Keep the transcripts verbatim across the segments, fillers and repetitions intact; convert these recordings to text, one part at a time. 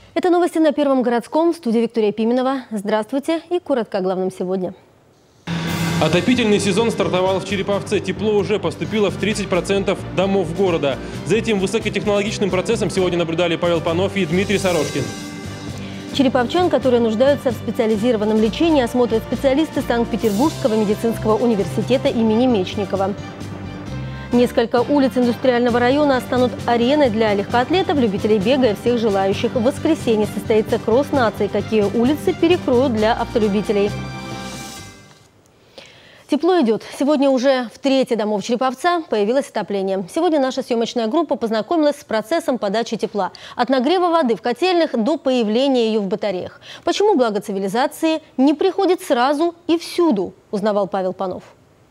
Это новости на Первом городском. В студии Виктория Пименова. Здравствуйте и коротко о главном сегодня. Отопительный сезон стартовал в Череповце. Тепло уже поступило в тридцать процентов домов города. За этим высокотехнологичным процессом сегодня наблюдали Павел Панов и Дмитрий Сорожкин. Череповчан, которые нуждаются в специализированном лечении, осмотрят специалисты Санкт-Петербургского медицинского университета имени Мечникова. Несколько улиц индустриального района станут ареной для легкоатлетов, любителей бега и всех желающих. В воскресенье состоится кросс нации. Какие улицы перекроют для автолюбителей? Тепло идет. Сегодня уже в трети домов Череповца появилось отопление. Сегодня наша съемочная группа познакомилась с процессом подачи тепла. От нагрева воды в котельных до появления ее в батареях. Почему благо цивилизации не приходит сразу и всюду, узнавал Павел Панов.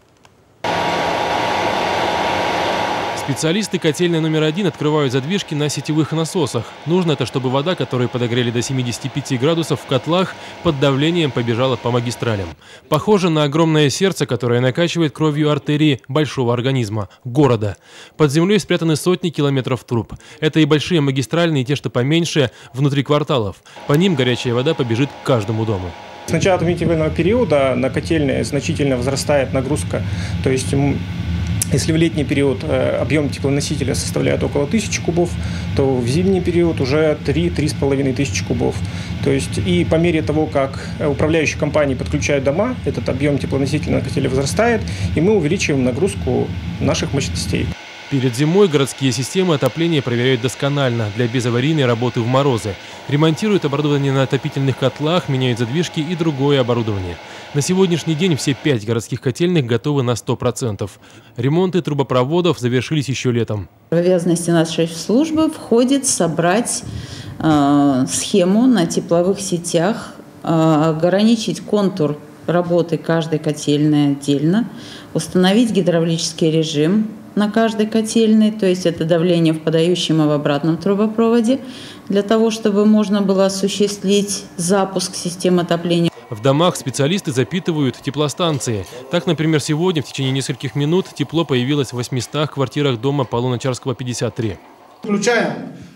Специалисты котельной номер один открывают задвижки на сетевых насосах. Нужно это, чтобы вода, которую подогрели до семидесяти пяти градусов в котлах, под давлением побежала по магистралям. Похоже на огромное сердце, которое накачивает кровью артерии большого организма – города. Под землей спрятаны сотни километров труб. Это и большие магистральные, и те, что поменьше, внутри кварталов. По ним горячая вода побежит к каждому дому. С начала отопительного периода на котельные значительно возрастает нагрузка. То есть, если в летний период объем теплоносителя составляет около тысячи кубов, то в зимний период уже три-три с половиной тысячи кубов. То есть и по мере того, как управляющие компании подключают дома, этот объем теплоносителя на котеле возрастает, и мы увеличиваем нагрузку наших мощностей. Перед зимой городские системы отопления проверяют досконально для безаварийной работы в морозы. Ремонтируют оборудование на отопительных котлах, меняют задвижки и другое оборудование. На сегодняшний день все пять городских котельных готовы на сто процентов. Ремонты трубопроводов завершились еще летом. В обязанности нашей службы входит собрать э, схему на тепловых сетях, э, ограничить контур работы каждой котельной отдельно, установить гидравлический режим на каждой котельной, то есть это давление в подающем и в обратном трубопроводе, для того, чтобы можно было осуществить запуск системы отопления. В домах специалисты запитывают теплостанции. Так, например, сегодня в течение нескольких минут тепло появилось в восьмистах квартирах дома по Луначарского, пятьдесят три. Включаем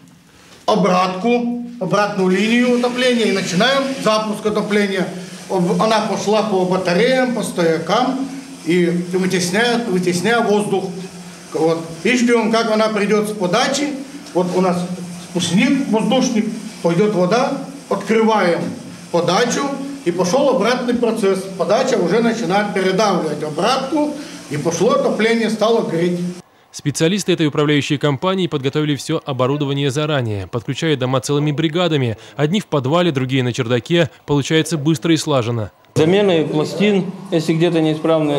обратку, обратную линию отопления и начинаем запуск отопления. Она пошла по батареям, по стоякам и вытесняет, вытесняя воздух. Вот. И ждем, как она придет с подачи. Вот у нас спускник, воздушник, пойдет вода, открываем подачу, и пошел обратный процесс. Подача уже начинает передавливать обратку, и пошло отопление, стало греть. Специалисты этой управляющей компании подготовили все оборудование заранее. Подключают дома целыми бригадами. Одни в подвале, другие на чердаке. Получается быстро и слаженно. Замены пластин, если где-то неисправны,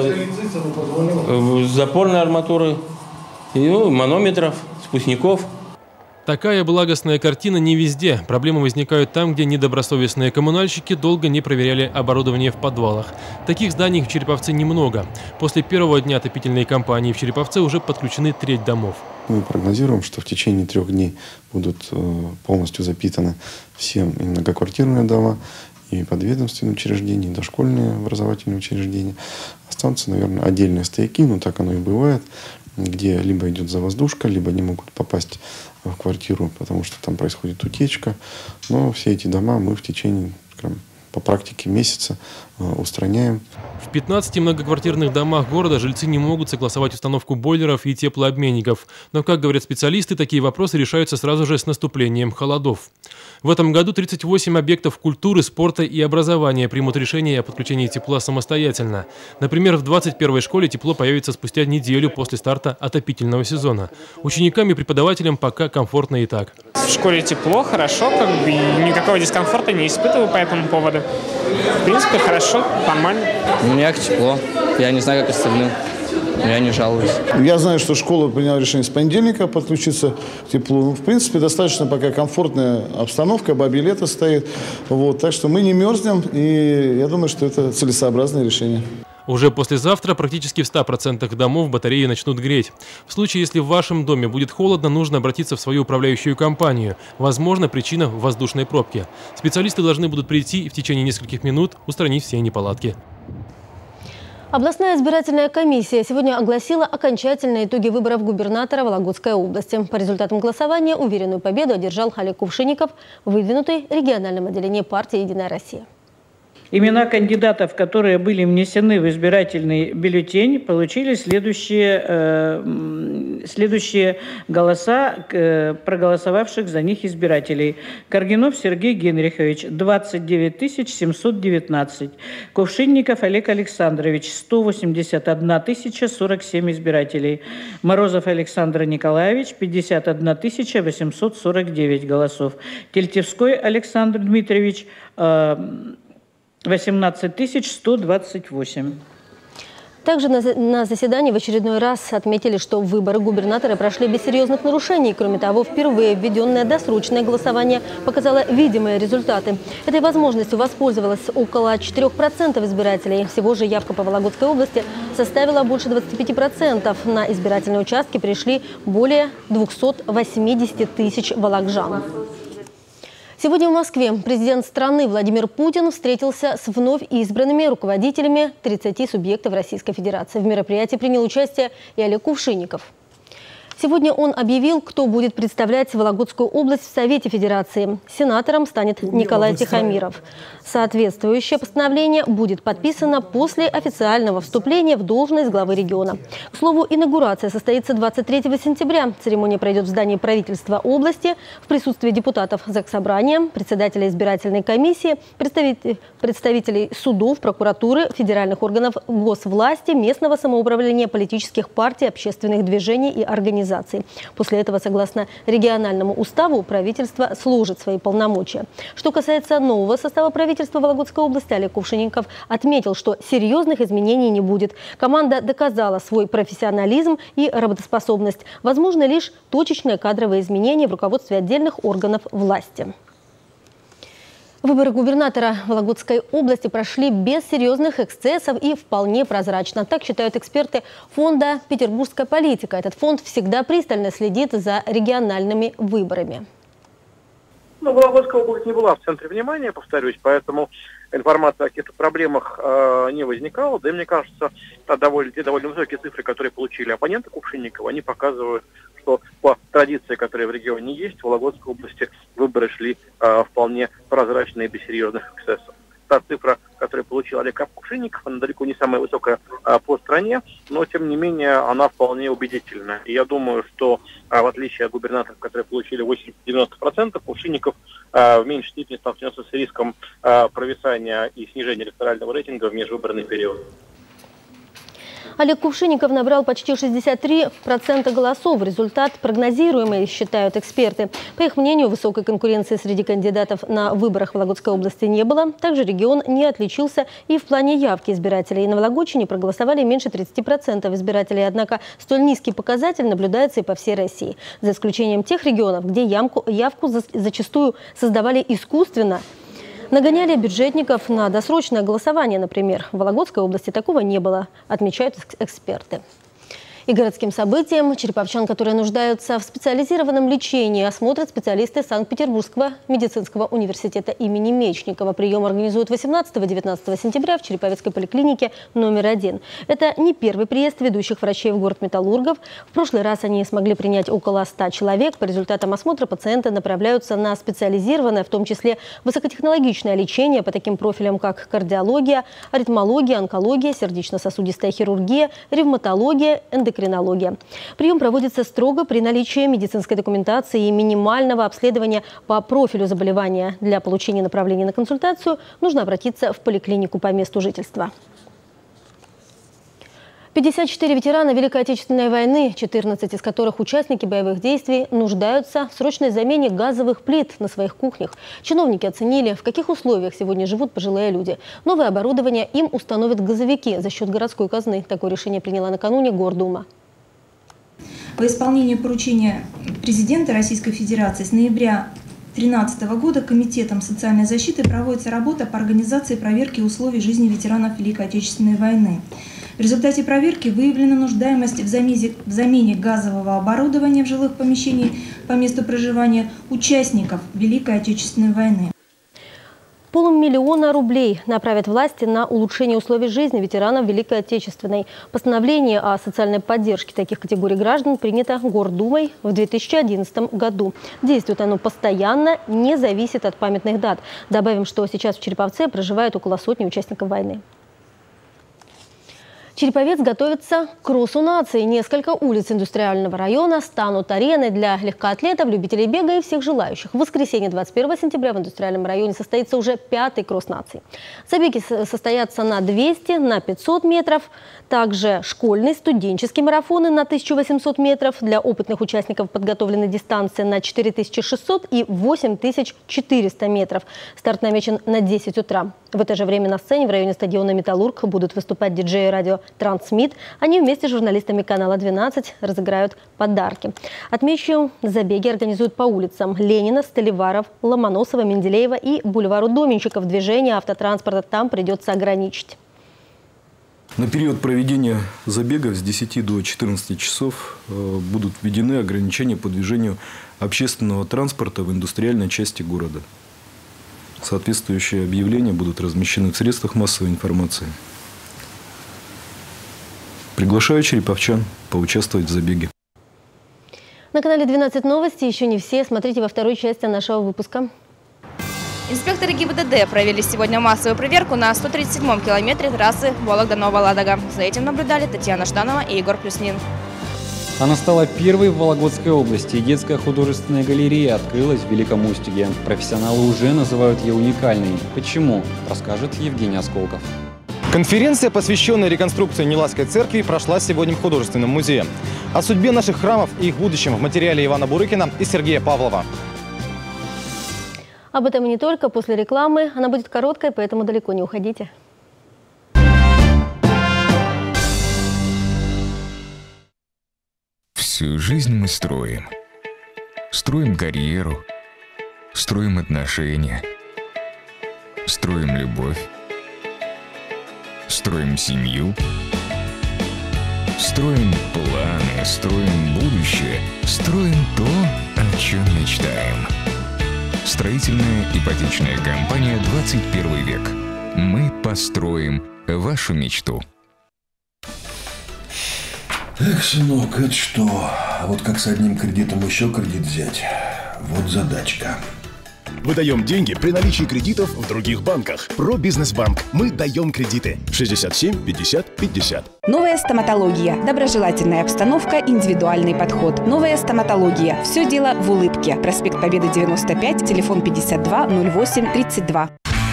э, запорной арматуры, и, ну, манометров, спускников. Такая благостная картина не везде. Проблемы возникают там, где недобросовестные коммунальщики долго не проверяли оборудование в подвалах. Таких зданий в Череповце немного. После первого дня отопительной кампании в Череповце уже подключены треть домов. Мы прогнозируем, что в течение трех дней будут полностью запитаны все многоквартирные дома, и подведомственные учреждения, и дошкольные образовательные учреждения. Останутся, наверное, отдельные стояки, но так оно и бывает, где либо идет завоздушка, либо не могут попасть в квартиру, потому что там происходит утечка. Но все эти дома мы в течение, скажем, по практике месяца устраняем. В пятнадцати многоквартирных домах города жильцы не могут согласовать установку бойлеров и теплообменников. Но, как говорят специалисты, такие вопросы решаются сразу же с наступлением холодов. В этом году тридцать восемь объектов культуры, спорта и образования примут решение о подключении тепла самостоятельно. Например, в двадцать первой школе тепло появится спустя неделю после старта отопительного сезона. Ученикам и преподавателям пока комфортно и так. В школе тепло, хорошо, как бы никакого дискомфорта не испытываю по этому поводу. В принципе, хорошо, нормально. У меня тепло, я не знаю, как остальным. Я не жалуюсь. Я знаю, что школа приняла решение с понедельника подключиться к теплу. В принципе, достаточно пока комфортная обстановка, бабье лето стоит. Вот, так что мы не мерзнем, и я думаю, что это целесообразное решение. Уже послезавтра практически в ста процентах домов батареи начнут греть. В случае, если в вашем доме будет холодно, нужно обратиться в свою управляющую компанию. Возможно, причина в воздушной пробке. Специалисты должны будут прийти и в течение нескольких минут устранить все неполадки. Областная избирательная комиссия сегодня огласила окончательные итоги выборов губернатора Вологодской области. По результатам голосования уверенную победу одержал Олег Кувшинников, выдвинутый региональным отделением партии «Единая Россия». Имена кандидатов, которые были внесены в избирательный бюллетень, получили следующие, э, следующие голоса э, проголосовавших за них избирателей. Каргинов Сергей Генрихович – двадцать девять тысяч семьсот девятнадцать. Кувшинников Олег Александрович – сто восемьдесят одна тысяча сорок семь избирателей. Морозов Александр Николаевич – пятьдесят одна тысяча восемьсот сорок девять голосов. Тельтевской Александр Дмитриевич э, – восемнадцать тысяч сто двадцать восемь. Также на заседании в очередной раз отметили, что выборы губернатора прошли без серьезных нарушений. Кроме того, впервые введенное досрочное голосование показало видимые результаты. Этой возможностью воспользовалось около четырёх процентов избирателей. Всего же явка по Вологодской области составила больше двадцати пяти процентов. На избирательные участки пришли более двухсот восьмидесяти тысяч волокжан. Сегодня в Москве президент страны Владимир Путин встретился с вновь избранными руководителями тридцати субъектов Российской Федерации. В мероприятии принял участие и Олег Кувшинников. Сегодня он объявил, кто будет представлять Вологодскую область в Совете Федерации. Сенатором станет Николай Тихомиров. Соответствующее постановление будет подписано после официального вступления в должность главы региона. К слову, инаугурация состоится двадцать третьего сентября. Церемония пройдет в здании правительства области в присутствии депутатов Заксобрания, председателя избирательной комиссии, представителей судов, прокуратуры, федеральных органов госвласти, местного самоуправления, политических партий, общественных движений и организаций. После этого, согласно региональному уставу, правительство сложит свои полномочия. Что касается нового состава правительства Вологодской области, Олег Кувшинников отметил, что серьезных изменений не будет. Команда доказала свой профессионализм и работоспособность. Возможно лишь точечные кадровые изменения в руководстве отдельных органов власти. Выборы губернатора Вологодской области прошли без серьезных эксцессов и вполне прозрачно. Так считают эксперты фонда «Петербургская политика». Этот фонд всегда пристально следит за региональными выборами. Ну, Вологодская область не была в центре внимания, повторюсь, поэтому информация о каких-то проблемах э, не возникала. Да и мне кажется, довольно, те довольно высокие цифры, которые получили оппоненты Кувшинникова, они показывают, что по традиции, которая в регионе есть, в Вологодской области выборы шли э, вполне прозрачно и без серьезных эксцессов. Та цифра, которую получил Олег Кувшинников, она далеко не самая высокая а, по стране, но тем не менее она вполне убедительна. И я думаю, что а, в отличие от губернаторов, которые получили восемьдесят-девяносто процентов, Кувшинников а, в меньшей степени столкнется с риском а, провисания и снижения электорального рейтинга в межвыборный период. Олег Кувшинников набрал почти шестьдесят три процента голосов. Результат прогнозируемый, считают эксперты. По их мнению, высокой конкуренции среди кандидатов на выборах в Вологодской области не было. Также регион не отличился и в плане явки избирателей. На Вологодчине проголосовали меньше тридцати процентов избирателей. Однако столь низкий показатель наблюдается и по всей России. За исключением тех регионов, где ямку, явку зачастую создавали искусственно. Нагоняли бюджетников на досрочное голосование, например. В Вологодской области такого не было, отмечают эксперты. И городским событиям череповчан, которые нуждаются в специализированном лечении, осмотрят специалисты Санкт-Петербургского медицинского университета имени Мечникова. Прием организуют восемнадцатого-девятнадцатого сентября в Череповецкой поликлинике номер один. Это не первый приезд ведущих врачей в город металлургов. В прошлый раз они смогли принять около ста человек. По результатам осмотра пациенты направляются на специализированное, в том числе высокотехнологичное лечение по таким профилям, как кардиология, аритмология, онкология, сердечно-сосудистая хирургия, ревматология, эндокринология. Прием проводится строго при наличии медицинской документации и минимального обследования по профилю заболевания. Для получения направления на консультацию нужно обратиться в поликлинику по месту жительства. пятьдесят четыре ветерана Великой Отечественной войны, четырнадцать из которых участники боевых действий, нуждаются в срочной замене газовых плит на своих кухнях. Чиновники оценили, в каких условиях сегодня живут пожилые люди. Новое оборудование им установят газовики за счет городской казны. Такое решение приняла накануне Гордума. По исполнению поручения президента Российской Федерации с ноября две тысячи тринадцатого года Комитетом социальной защиты проводится работа по организации проверки условий жизни ветеранов Великой Отечественной войны. В результате проверки выявлена нуждаемость в замене, в замене газового оборудования в жилых помещениях по месту проживания участников Великой Отечественной войны. Полумиллиона рублей направят власти на улучшение условий жизни ветеранов Великой Отечественной. Постановление о социальной поддержке таких категорий граждан принято Гордумой в две тысячи одиннадцатом году. Действует оно постоянно, не зависит от памятных дат. Добавим, что сейчас в Череповце проживает около сотни участников войны. Череповец готовится к кроссу нации. Несколько улиц индустриального района станут ареной для легкоатлетов, любителей бега и всех желающих. В воскресенье двадцать первого сентября в индустриальном районе состоится уже пятый кросс нации. Забеги состоятся на двести, на пятьсот метров. Также школьные, студенческие марафоны на тысячу восемьсот метров. Для опытных участников подготовлены дистанции на четыре тысячи шестьсот и восемь тысяч четыреста метров. Старт намечен на десять утра. В это же время на сцене в районе стадиона «Металлург» будут выступать диджеи радио «Трансмит». Они вместе с журналистами канала двенадцать разыграют подарки. Отмечу, забеги организуют по улицам Ленина, Столиваров, Ломоносова, Менделеева и бульвару Доменщиков. Движение автотранспорта там придется ограничить. На период проведения забегов с десяти до четырнадцати часов будут введены ограничения по движению общественного транспорта в индустриальной части города. Соответствующие объявления будут размещены в средствах массовой информации. Приглашаю череповчан поучаствовать в забеге. На канале двенадцать новости еще не все. Смотрите во второй части нашего выпуска. Инспекторы ГИБДД провели сегодня массовую проверку на сто тридцать седьмом километре трассы Вологда-Новая Ладога. За этим наблюдали Татьяна Штанова и Егор Плюснин. Она стала первой в Вологодской области. Детская художественная галерея открылась в Великом Устюге. Профессионалы уже называют ее уникальной. Почему? Расскажет Евгений Осколков. Конференция, посвященная реконструкции Нелайской церкви, прошла сегодня в художественном музее. О судьбе наших храмов и их будущем в материале Ивана Бурыкина и Сергея Павлова. Об этом и не только. После рекламы она будет короткой, поэтому далеко не уходите. Всю жизнь мы строим. Строим карьеру, строим отношения, строим любовь, строим семью, строим планы, строим будущее, строим то, о чем мечтаем. Строительная ипотечная компания «двадцать первый век». Мы построим вашу мечту. Эх, сынок, это что? А вот как с одним кредитом еще кредит взять? Вот задачка. Выдаем деньги при наличии кредитов в других банках. Пробизнесбанк. Мы даем кредиты. шестьдесят семь пятьдесят пятьдесят. Новая стоматология. Доброжелательная обстановка, индивидуальный подход. Новая стоматология. Все дело в улыбке. Проспект Победы девяносто пять, телефон пятьдесят два ноль восемь тридцать два.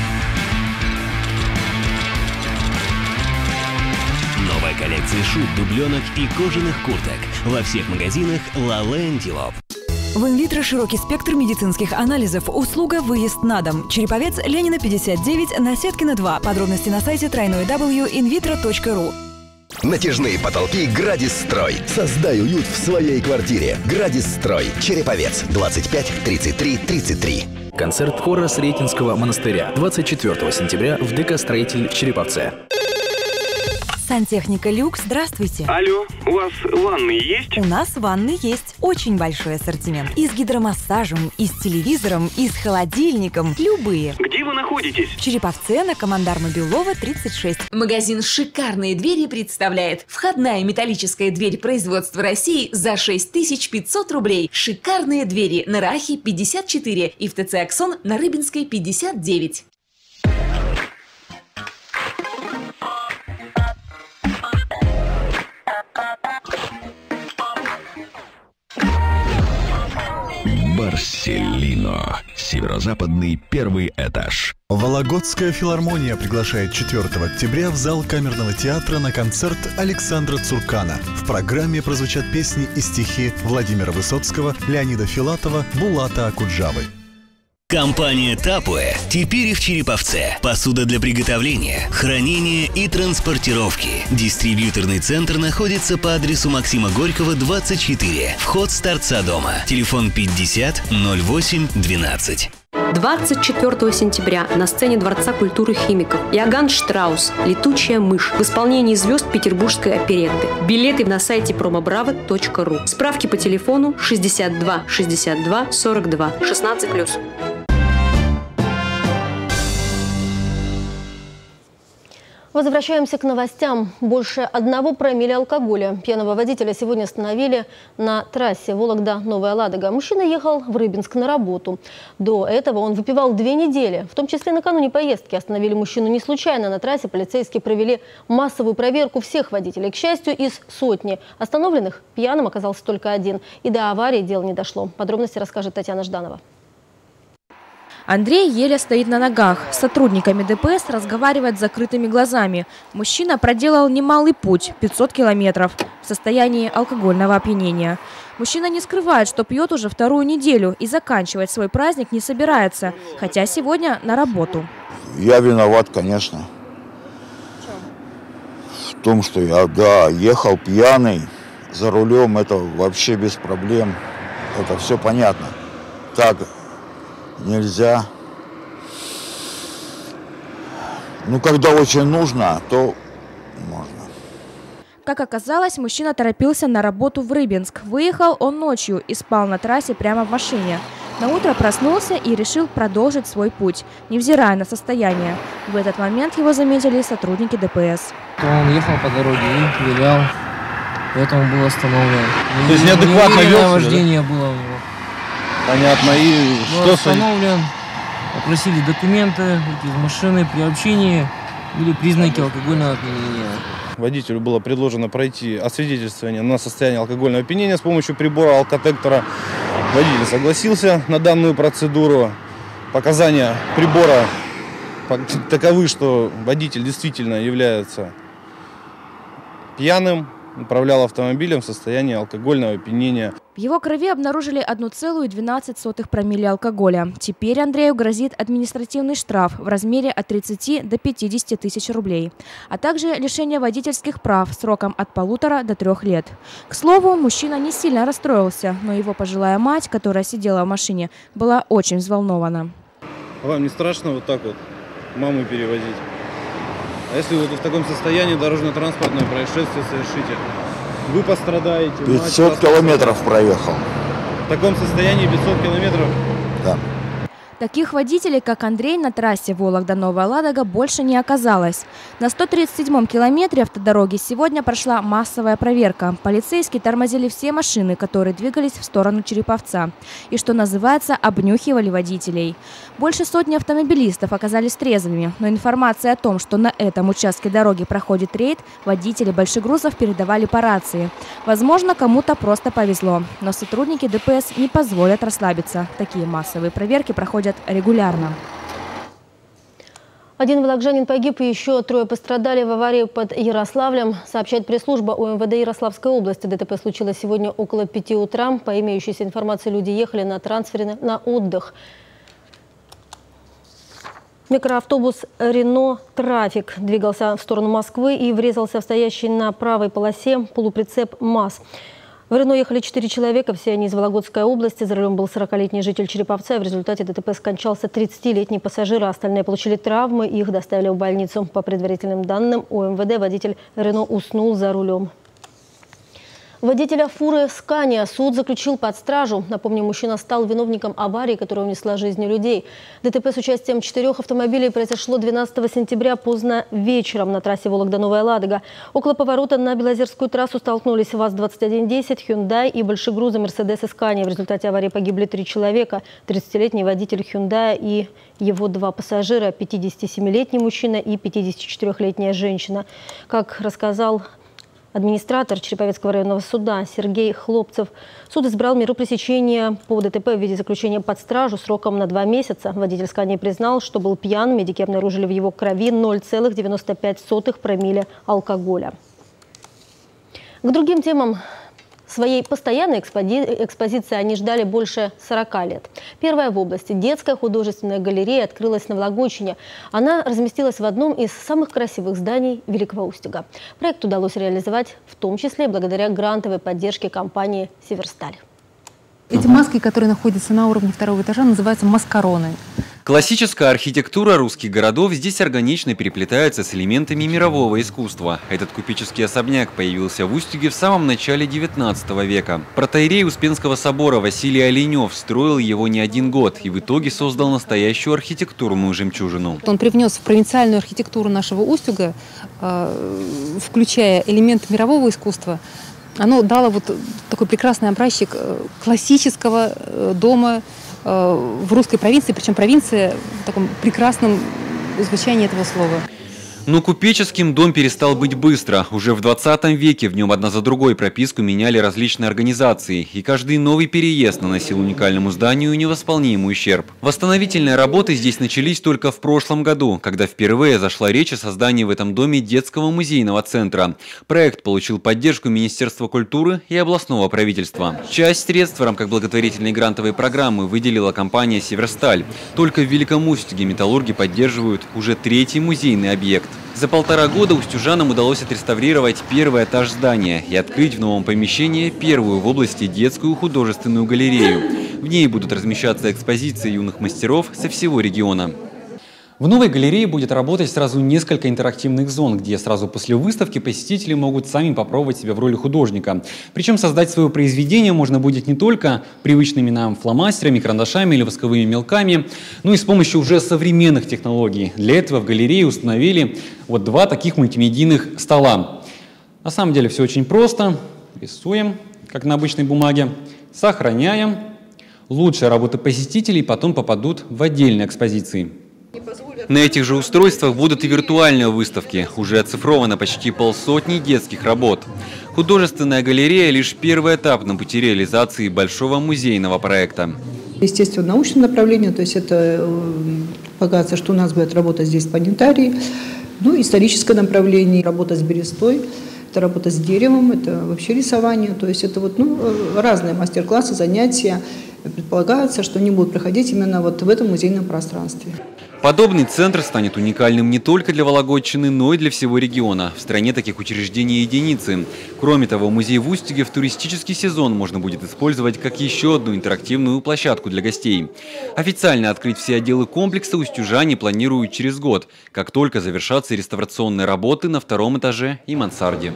Новая коллекция шуб, дубленок и кожаных курток. Во всех магазинах Лала Антилоп. В инвитро широкий спектр медицинских анализов. Услуга «Выезд на дом». Череповец, Ленина, пятьдесят девять, Насеткина, два. Подробности на сайте дабл ю дабл ю дабл ю точка инвитро точка ру. Натяжные потолки «Градис Строй». Создай уют в своей квартире. «Градис Строй». Череповец, двадцать пять тридцать три тридцать три. Концерт хора Сретенского монастыря. двадцать четвёртого сентября в ДК «Строитель» в Череповце. Сантехника «Люкс», здравствуйте. Алло, у вас ванны есть? У нас ванны есть. Очень большой ассортимент. И с гидромассажем, и с телевизором, и с холодильником. Любые. Где вы находитесь? В Череповце на Командарма Белова, тридцать шесть. Магазин «Шикарные двери» представляет. Входная металлическая дверь производства России за шесть тысяч пятьсот рублей. «Шикарные двери» на Рахе пятьдесят четыре и в ТЦ «Аксон» на Рыбинской пятьдесят девять. Барселино. Северо-западный первый этаж. Вологодская филармония приглашает четвёртого октября в зал камерного театра на концерт Александра Цуркана. В программе прозвучат песни и стихи Владимира Высоцкого, Леонида Филатова, Булата Акуджавы. Компания «Тапуэ» теперь и в Череповце. Посуда для приготовления, хранения и транспортировки. Дистрибьюторный центр находится по адресу Максима Горького, двадцать четыре. Вход с торца дома. Телефон пятьдесят ноль восемь двенадцать. двадцать четвёртого сентября на сцене Дворца культуры химиков Иоганн Штраус «Летучая мышь» в исполнении звезд петербургской оперетты. Билеты на сайте промобраво точка ру. Справки по телефону шестьдесят два шестьдесят два сорок два шестнадцать плюс. Возвращаемся к новостям. Больше одного промилле алкоголя. Пьяного водителя сегодня остановили на трассе Вологда-Новая Ладога. Мужчина ехал в Рыбинск на работу. До этого он выпивал две недели. В том числе накануне поездки остановили мужчину не случайно. На трассе полицейские провели массовую проверку всех водителей. К счастью, из сотни остановленных пьяным оказался только один. И до аварии дело не дошло. Подробности расскажет Татьяна Жданова. Андрей еле стоит на ногах. С сотрудниками ДПС разговаривает с закрытыми глазами. Мужчина проделал немалый путь – пятьсот километров, в состоянии алкогольного опьянения. Мужчина не скрывает, что пьет уже вторую неделю и заканчивать свой праздник не собирается, хотя сегодня на работу. Я виноват, конечно. В том, что я, да, ехал пьяный за рулем, это вообще без проблем. Это все понятно. Так нельзя. Ну, когда очень нужно, то можно. Как оказалось, мужчина торопился на работу в Рыбинск. Выехал он ночью и спал на трассе прямо в машине. На утро проснулся и решил продолжить свой путь, невзирая на состояние. В этот момент его заметили сотрудники ДПС. Он ехал по дороге и вилял, поэтому был остановлен. То есть неадекватно вел вождение было у него. Понятно. И был что остановлен, опросили документы из машины при общении, были признаки алкогольного опьянения. Водителю было предложено пройти освидетельствование на состояние алкогольного опьянения с помощью прибора алкотестера. Водитель согласился на данную процедуру. Показания прибора таковы, что водитель действительно является пьяным, управлял автомобилем в состоянии алкогольного опьянения. В его крови обнаружили одна целая двенадцать сотых промилле алкоголя. Теперь Андрею грозит административный штраф в размере от тридцати до пятидесяти тысяч рублей, а также лишение водительских прав сроком от полутора до трех лет. К слову, мужчина не сильно расстроился, но его пожилая мать, которая сидела в машине, была очень взволнована. Вам не страшно вот так вот маму перевозить? А если вот в таком состоянии дорожно-транспортное происшествие совершите, вы пострадаете. пятьсот километров проехал. В таком состоянии пятьсот километров? Да. Таких водителей, как Андрей, на трассе Вологда-Новая Ладога больше не оказалось. На сто тридцать седьмом километре автодороги сегодня прошла массовая проверка. Полицейские тормозили все машины, которые двигались в сторону Череповца. И, что называется, обнюхивали водителей. Больше сотни автомобилистов оказались трезвыми. Но информация о том, что на этом участке дороги проходит рейд, водители большегрузов передавали по рации. Возможно, кому-то просто повезло. Но сотрудники ДПС не позволят расслабиться. Такие массовые проверки проходят регулярно. Один волокжанин погиб и еще трое пострадали в аварии под Ярославлем, сообщает пресс-служба УМВД Ярославской области. ДТП случилось сегодня около пяти утра. По имеющейся информации, люди ехали на трансфере на отдых. Микроавтобус «Рено Трафик» двигался в сторону Москвы и врезался в стоящий на правой полосе полуприцеп МАЗ. В Рено ехали четыре человека, все они из Вологодской области. За рулем был сорокалетний житель Череповца. В результате ДТП скончался тридцатилетний пассажир, а остальные получили травмы. Их доставили в больницу. По предварительным данным УМВД, водитель Рено уснул за рулем. Водителя фуры «Скания» суд заключил под стражу. Напомню, мужчина стал виновником аварии, которая унесла жизни людей. ДТП с участием четырех автомобилей произошло двенадцатого сентября поздно вечером на трассе Вологда-Новая Ладога. Около поворота на Белозерскую трассу столкнулись ВАЗ двадцать один десять, Hyundai и большегрузы Mercedes и Scania. В результате аварии погибли три человека. тридцатилетний водитель Hyundai и его два пассажира, пятидесятисемилетний мужчина и пятидесятичетырёхлетняя женщина. Как рассказал администратор Череповецкого районного суда Сергей Хлопцев, суд избрал меру пресечения по ДТП в виде заключения под стражу сроком на два месяца. Водитель «Скании» признал, что был пьян. Медики обнаружили в его крови ноль целых девяносто пять сотых промилле алкоголя. К другим темам. Своей постоянной экспози... экспозиции они ждали больше сорока лет. Первая в области. Детская художественная галерея открылась на Вологодчине. Она разместилась в одном из самых красивых зданий Великого Устюга. Проект удалось реализовать в том числе благодаря грантовой поддержке компании «Северсталь». Эти маски, которые находятся на уровне второго этажа, называются маскароны. Классическая архитектура русских городов здесь органично переплетается с элементами мирового искусства. Этот купеческий особняк появился в Устюге в самом начале девятнадцатого века. Протоиерей Успенского собора Василий Оленев строил его не один год и в итоге создал настоящую архитектурную жемчужину. Он привнес в провинциальную архитектуру нашего Устюга, включая элементы мирового искусства. Оно дало вот такой прекрасный образчик классического дома в русской провинции, причем провинция в таком прекрасном звучании этого слова. Но купеческим дом перестал быть быстро. Уже в двадцатом веке в нем одна за другой прописку меняли различные организации, и каждый новый переезд наносил уникальному зданию невосполнимый ущерб. Восстановительные работы здесь начались только в прошлом году, когда впервые зашла речь о создании в этом доме детского музейного центра. Проект получил поддержку Министерства культуры и областного правительства. Часть средств в рамках благотворительной грантовой программы выделила компания «Северсталь». Только в Великом Устюге металлурги поддерживают уже третий музейный объект. За полтора года устюжанам удалось отреставрировать первый этаж здания и открыть в новом помещении первую в области детскую художественную галерею. В ней будут размещаться экспозиции юных мастеров со всего региона. В новой галерее будет работать сразу несколько интерактивных зон, где сразу после выставки посетители могут сами попробовать себя в роли художника. Причем создать свое произведение можно будет не только привычными нам фломастерами, карандашами или восковыми мелками, но и с помощью уже современных технологий. Для этого в галерее установили вот два таких мультимедийных стола. На самом деле все очень просто. Рисуем, как на обычной бумаге, сохраняем. Лучшие работы посетителей потом попадут в отдельные экспозиции. На этих же устройствах будут и виртуальные выставки. Уже оцифровано почти полсотни детских работ. Художественная галерея – лишь первый этап на пути реализации большого музейного проекта. Естественно, научное направление, то есть это полагается, что у нас будет работа здесь планетарий. Ну, историческое направление, работа с берестой, это работа с деревом, это вообще рисование. То есть это вот, ну, разные мастер-классы, занятия. Предполагается, что они будут проходить именно вот в этом музейном пространстве. Подобный центр станет уникальным не только для Вологодчины, но и для всего региона. В стране таких учреждений единицы. Кроме того, музей в Устюге в туристический сезон можно будет использовать как еще одну интерактивную площадку для гостей. Официально открыть все отделы комплекса устюжане планируют через год, как только завершатся реставрационные работы на втором этаже и мансарде.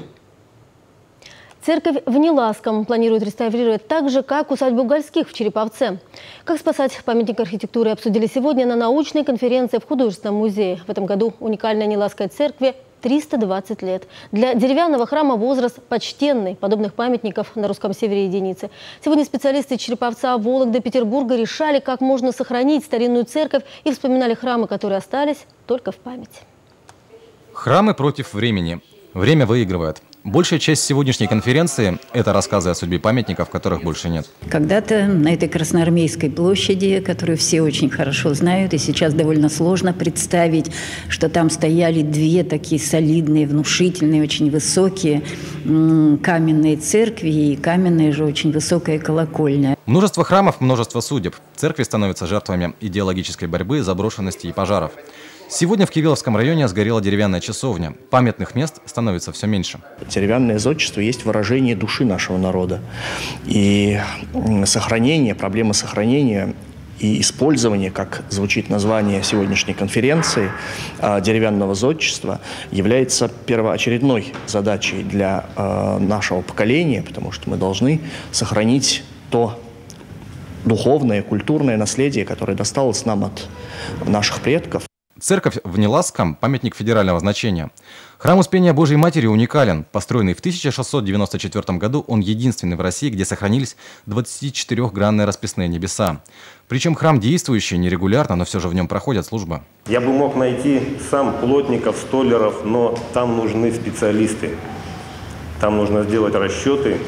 Церковь в Неласском планируют реставрировать так же, как усадьбу Гольских в Череповце. Как спасать памятник архитектуры обсудили сегодня на научной конференции в художественном музее. В этом году уникальной Неласской церкви триста двадцать лет. Для деревянного храма возраст почтенный, подобных памятников на русском севере единицы. Сегодня специалисты Череповца, Вологды, Петербурга решали, как можно сохранить старинную церковь и вспоминали храмы, которые остались только в памяти. Храмы против времени. Время выигрывает. Большая часть сегодняшней конференции – это рассказы о судьбе памятников, которых больше нет. Когда-то на этой Красноармейской площади, которую все очень хорошо знают, и сейчас довольно сложно представить, что там стояли две такие солидные, внушительные, очень высокие каменные церкви и каменная же очень высокая колокольня. Множество храмов, множество судеб. Церкви становятся жертвами идеологической борьбы, заброшенности и пожаров. Сегодня в Кирилловском районе сгорела деревянная часовня. Памятных мест становится все меньше. Деревянное зодчество есть выражение души нашего народа. И сохранение, проблема сохранения и использования, как звучит название сегодняшней конференции, деревянного зодчества, является первоочередной задачей для нашего поколения, потому что мы должны сохранить то духовное, культурное наследие, которое досталось нам от наших предков. Церковь в Неласском – памятник федерального значения. Храм Успения Божией Матери уникален. Построенный в тысяча шестьсот девяносто четвёртом году, он единственный в России, где сохранились двадцатичетырёхгранные расписные небеса. Причем храм действующий, нерегулярно, но все же в нем проходят службы. Я бы мог найти сам плотников, столяров, но там нужны специалисты. Там нужно сделать расчеты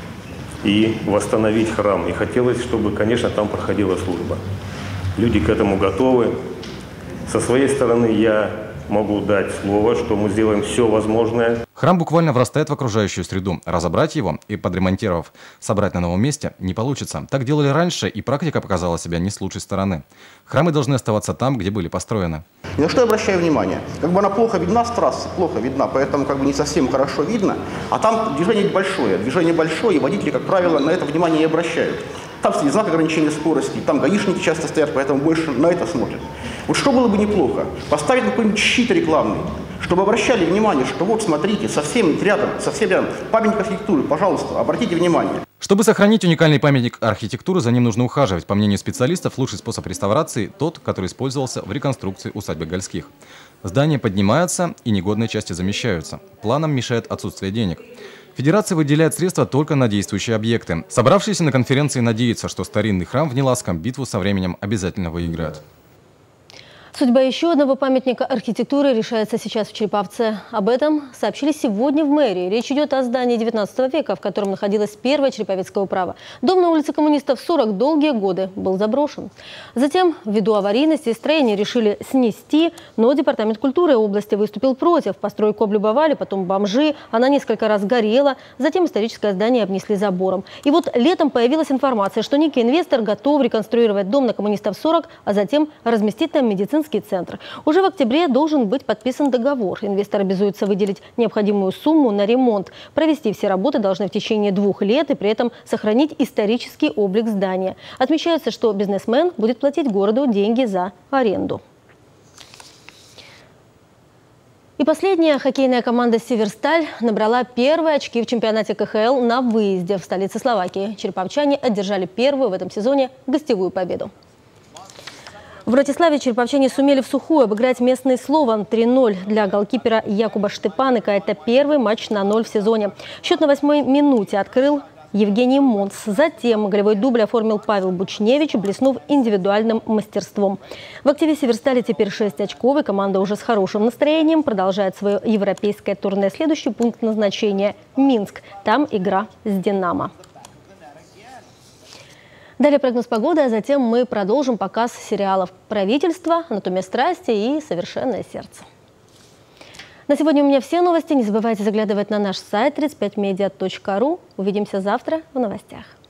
и восстановить храм. И хотелось, чтобы, конечно, там проходила служба. Люди к этому готовы. Со своей стороны я могу дать слово, что мы сделаем все возможное. Храм буквально врастает в окружающую среду. Разобрать его и, подремонтировав, собрать на новом месте не получится. Так делали раньше, и практика показала себя не с лучшей стороны. Храмы должны оставаться там, где были построены. И на что я обращаю внимание? Как бы она плохо видна с трассы, плохо видна, поэтому как бы не совсем хорошо видно. А там движение большое, движение большое, и водители, как правило, на это внимание не обращают. Там стоит знак ограничения скорости, там гаишники часто стоят, поэтому больше на это смотрят. Вот что было бы неплохо? Поставить какой-нибудь щит рекламный, чтобы обращали внимание, что вот смотрите, совсем рядом, совсем рядом, памятник архитектуры, пожалуйста, обратите внимание. Чтобы сохранить уникальный памятник архитектуры, за ним нужно ухаживать. По мнению специалистов, лучший способ реставрации – тот, который использовался в реконструкции усадьбы Гольских. Здания поднимаются и негодные части замещаются. Планам мешает отсутствие денег. Федерация выделяет средства только на действующие объекты. Собравшиеся на конференции надеются, что старинный храм в Неласском битву со временем обязательно выиграет. Судьба еще одного памятника архитектуры решается сейчас в Череповце. Об этом сообщили сегодня в мэрии. Речь идет о здании девятнадцатого века, в котором находилась первая череповецкая управа. Дом на улице Коммунистов сорок долгие годы был заброшен. Затем, ввиду аварийности, строение решили снести, но Департамент культуры области выступил против. Постройку облюбовали, потом бомжи, она несколько раз горела, затем историческое здание обнесли забором. И вот летом появилась информация, что некий инвестор готов реконструировать дом на Коммунистов сорок, а затем разместить там медицинский центр. Уже в октябре должен быть подписан договор. Инвестор обязуется выделить необходимую сумму на ремонт. Провести все работы должны в течение двух лет и при этом сохранить исторический облик здания. Отмечается, что бизнесмен будет платить городу деньги за аренду. И последняя хоккейная команда «Северсталь» набрала первые очки в чемпионате ка ха эл на выезде в столице Словакии. Череповчане одержали первую в этом сезоне гостевую победу. В Братиславе череповчане сумели в сухую обыграть местный Слован три ноль. Для голкипера Якуба Штепаника это первый матч на ноль в сезоне. Счет на восьмой минуте открыл Евгений Монц. Затем голевой дубль оформил Павел Бучневич, блеснув индивидуальным мастерством. В активе Северстали теперь шесть очков, и команда уже с хорошим настроением продолжает свое европейское турне. Следующий пункт назначения – Минск. Там игра с «Динамо». Далее прогноз погоды, а затем мы продолжим показ сериалов «Правительство», «Анатомия страсти» и «Совершенное сердце». На сегодня у меня все новости. Не забывайте заглядывать на наш сайт тридцать пять медиа точка ру. Увидимся завтра в новостях.